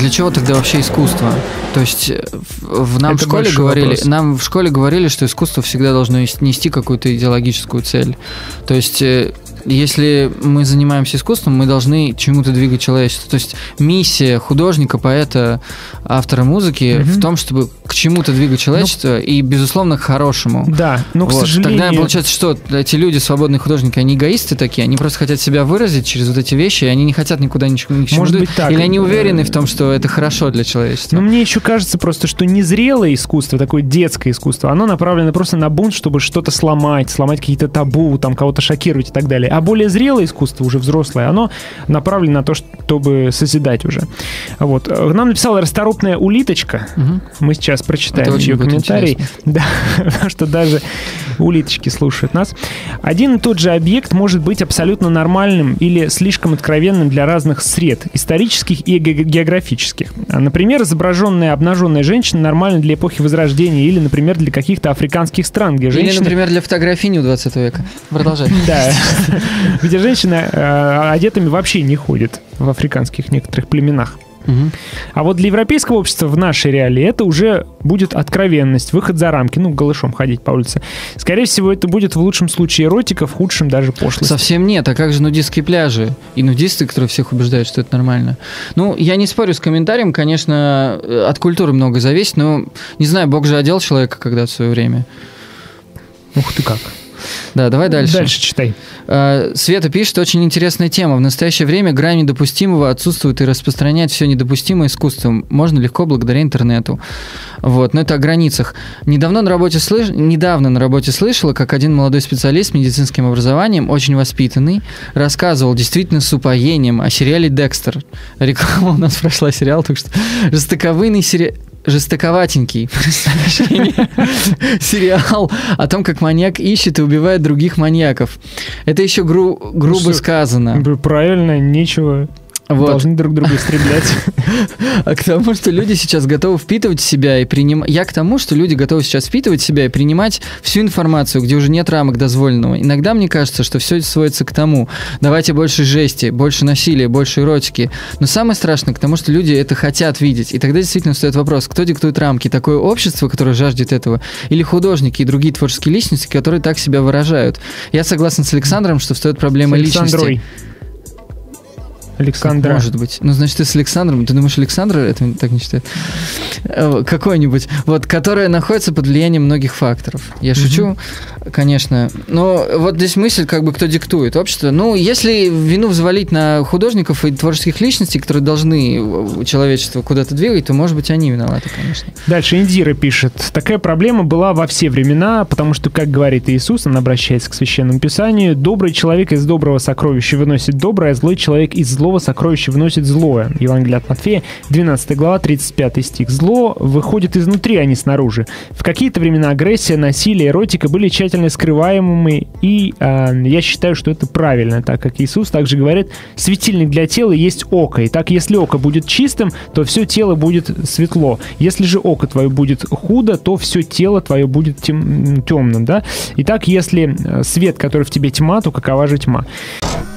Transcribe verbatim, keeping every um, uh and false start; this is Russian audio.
для чего тогда вообще искусство? То есть в нам Это в школе говорили, вопрос. нам в школе говорили, что искусство всегда должно нести какую-то идеологическую цель. То есть если мы занимаемся искусством, мы должны чему-то двигать человечество. То есть миссия художника, поэта, автора музыки угу. в том, чтобы к чему-то двигать человечество ну, и, безусловно, к хорошему. Да, но, к вот. сожалению... Тогда получается, что эти люди, свободные художники, они эгоисты такие, они просто хотят себя выразить через вот эти вещи, и они не хотят никуда ничего, ничего Может быть, так. Или они уверены в том, что это хорошо для человечества. Но мне еще кажется просто, что незрелое искусство, такое детское искусство, оно направлено просто на бунт, чтобы что-то сломать, сломать какие-то табу, там кого-то шокировать и так далее. А более зрелое искусство, уже взрослое, оно направлено на то, чтобы созидать уже. Вот. Нам написала расторопная улиточка. Угу. Мы сейчас прочитаем ее комментарий. Да, что даже улиточки слушают нас. Один и тот же объект может быть абсолютно нормальным или слишком откровенным для разных сред, исторических и географических. Например, изображенная обнаженная женщина нормальна для эпохи Возрождения или, например, для каких-то африканских стран, где женщина... Или, например, для фотографии двадцатого века. Продолжай. Да. Где женщина э, одетыми вообще не ходит в африканских некоторых племенах. Угу. А вот для европейского общества в нашей реалии это уже будет откровенность, выход за рамки, ну, голышом ходить по улице. Скорее всего, это будет в лучшем случае эротика, в худшем даже пошлость. Совсем нет. А как же нудистские пляжи? И нудисты, которые всех убеждают, что это нормально. Ну, я не спорю с комментарием, конечно, от культуры много зависит, но, не знаю, Бог же одел человека когда-то в свое время. Ух ты как. Да, давай дальше. Дальше читай. Света пишет, очень интересная тема. В настоящее время грань недопустимого отсутствует, и распространять все недопустимое искусством можно легко благодаря интернету. Вот, но это о границах. Недавно на работе, слыш... Недавно на работе слышала, как один молодой специалист с медицинским образованием, очень воспитанный, рассказывал действительно с упоением о сериале «Декстер». Реклама у нас прошла, сериал, так что жестоковыйный сериал. Жестоковатенький сериал о том, как маньяк ищет и убивает других маньяков. Это еще гру- грубо ну, сказано. Правильно, нечего. Вот. Должны друг друга истреблять. А к тому, что люди сейчас готовы впитывать в себя и принимать... Я к тому, что люди готовы сейчас впитывать в себя и принимать всю информацию, где уже нет рамок дозволенного. Иногда мне кажется, что все сводится к тому. Давайте больше жести, больше насилия, больше эротики. Но самое страшное к тому, что люди это хотят видеть. И тогда действительно встает вопрос, кто диктует рамки? Такое общество, которое жаждет этого? Или художники и другие творческие личности, которые так себя выражают? Я согласен с Александром, что встает проблема личности. Александра. Может быть. Ну, значит, ты с Александром. Ты думаешь, Александра это так не считает? Какой-нибудь. Вот, которая находится под влиянием многих факторов. Я mm-hmm. шучу, конечно. Но вот здесь мысль, как бы, кто диктует общество. Ну, если вину взвалить на художников и творческих личностей, которые должны человечество куда-то двигать, то, может быть, они виноваты, конечно. Дальше Индира пишет. Такая проблема была во все времена, потому что, как говорит Иисус, он обращается к Священному Писанию, добрый человек из доброго сокровища выносит доброе, а злой человек из злого сокровище выносит злое. Евангелие от Матфея, двенадцатая глава, тридцать пятый стих. Зло выходит изнутри, а не снаружи. В какие-то времена агрессия, насилие, эротика были тщательно скрываемыми, и э, я считаю, что это правильно, так как Иисус также говорит, светильник для тела есть око. И так, если око будет чистым, то все тело будет светло. Если же око твое будет худо, то все тело твое будет тем, темным. Да? Итак, если свет, который в тебе тьма, то какова же тьма?